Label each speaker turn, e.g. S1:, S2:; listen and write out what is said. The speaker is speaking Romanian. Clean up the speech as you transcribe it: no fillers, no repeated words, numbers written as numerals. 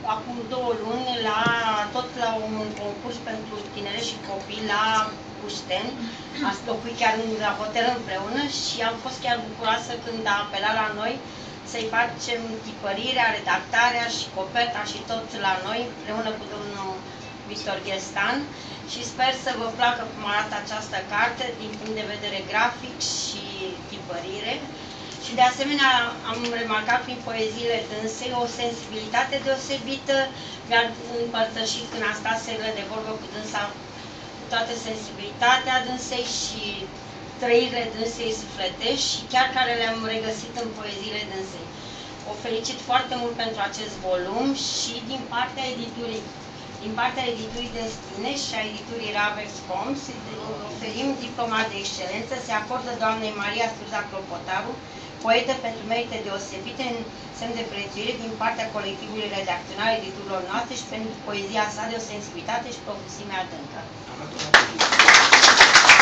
S1: acum 2 luni tot la un concurs pentru tineri și copii la Pușteni. Ați locuit chiar la hotel împreună și am fost chiar bucuroasă când a apelat la noi să-i facem tipărirea, redactarea și coperta și tot la noi, împreună cu domnul Victor Ghestan. Și sper să vă placă cum arată această carte din punct de vedere grafic și tipărire. Și de asemenea am remarcat prin poeziile dânsei o sensibilitate deosebită. Mi-a împărtășit când a stat serile de vorbă cu dânsa toată sensibilitatea dânsei și trăirile dânsei sufletești și chiar care le-am regăsit în poeziile dânsei. O felicit foarte mult pentru acest volum și din partea editurii. Din partea editurii Destine și a editurii Ravex Coms oferim diploma de excelență, se acordă doamnei Maria Sturza Clopotaru, poetă pentru merite deosebite în semn de prețuire din partea colectivului redacțional editurilor noastre și pentru poezia sa de o sensibilitate și profunzime adâncă.